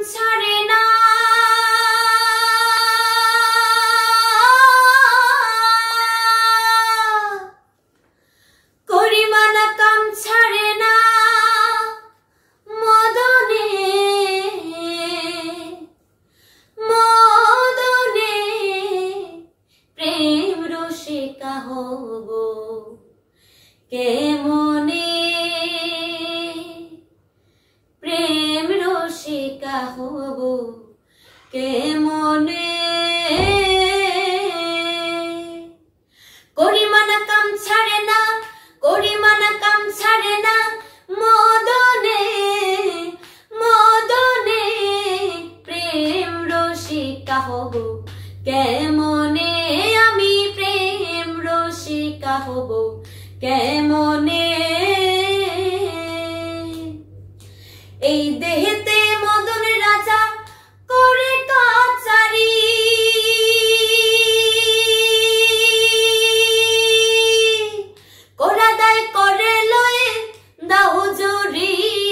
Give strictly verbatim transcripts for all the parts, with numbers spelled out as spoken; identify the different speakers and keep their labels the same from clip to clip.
Speaker 1: ছাড়ে না করিমানা কাম ছাড়ে না মদনে মদনে প্রেম রসিকা হব কেমনে প্রেম রসিকা হব কেমনে করিমানা কাম ছাড়ে না করিমানা কাম ছাড়ে না মদনে মদনে প্রেম রসিকা হব কেমনে আমি প্রেম রসিকা হব কেমনে এই দেহেতে মদন রাজা করে কাচারি কোরা দায় করে লয়ে দাও জুরি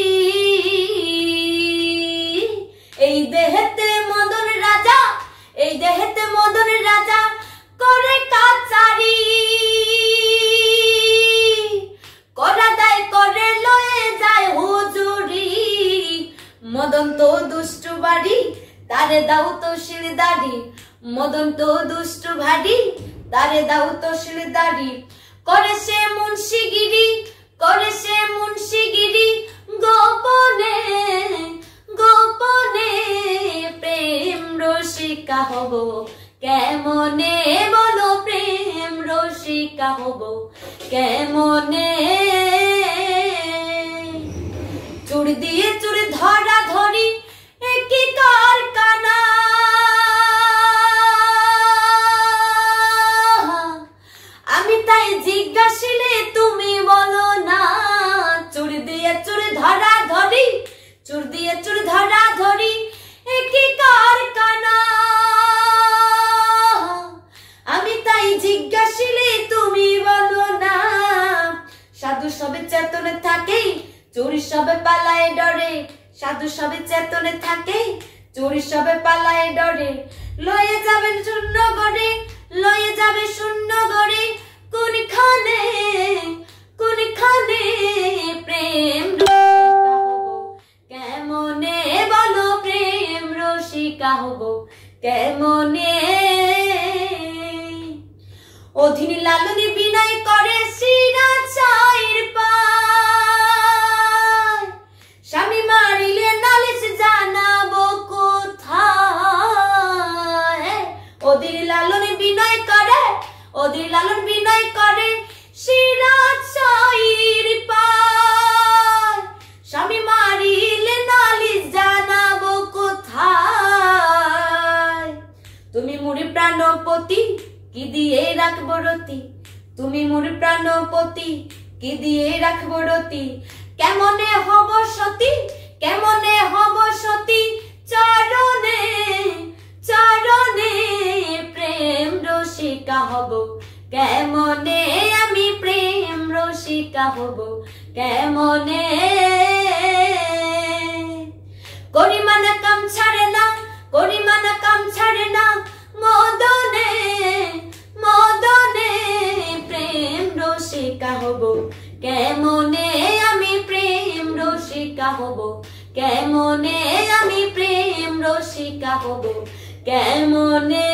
Speaker 1: এই দেহেতে মদন রাজা এই দেহেতে মদন রাজা করে কাচারি কোরা দায় করে লয়ে যায় হুজুরি মদন তো দুষ্টু বাড়ি তারে দাও তো শিরদারি মদন তো দুষ্টু ভারী তারে দাও তো শিরদারি করে সে মুন্সিগিরি করে সে মুন্সিগিরি গোপনে গোপনে প্রেম রসিকা হব কেমনে বলো প্রেম রসিকা হব কেমনে চুর দিয়ে চুর ধরা ধরি একই কারখানা আমি তাই জিজ্ঞাসিলে তুমি বলো না চুর দিয়ে চুর ধরা ধরি চুর দিয়ে চুর ধরা ধরি একই কারখানা আমি তাই জিজ্ঞাসিলে তুমি বলো না সাধু সবে চেতনে থাকে চুরি সবে পালায় ডরে সাধু সবে চেতনে থাকে চুরি সবে পালায় ডরে লয়ে যাবে শূন্য গড়ে লয়ে যাবে শূন্য গড়ে কোনখানে কোনখানে প্রেম রসিকা হব কেমনে বলো প্রেম রসিকা হব কেমনে অধীন লালনী বিনয় করে শ্রীরা চায়ের পায় স্বামী মারিলে নালিশ জানাবো কোথায় অধীর লালনী বিনয় করে অধীর লালন বিনয় করে শ্রীরা চায়ের পায় স্বামী মারিলে নালিশ জানাবো কোথায় তুমি মুড়ি প্রাণপতি কি দিয়ে রাখবো রতি তুমি মোর প্রাণপতি কি দিয়ে রাখবো রতি কেমনে হব সতী কেমনে হব সতী চরণে চরণে প্রেম রসিকা হব কেমনে আমি প্রেম রসিকা হব কেমনে করিমানা কাম ছাড়ে না করিমানা কাম ছাড়ে না মদনে মদনে প্রেম রসিকা হব কেমনে আমি প্রেম রসিকা হব কেমনে আমি প্রেম রসিকা হব কেমনে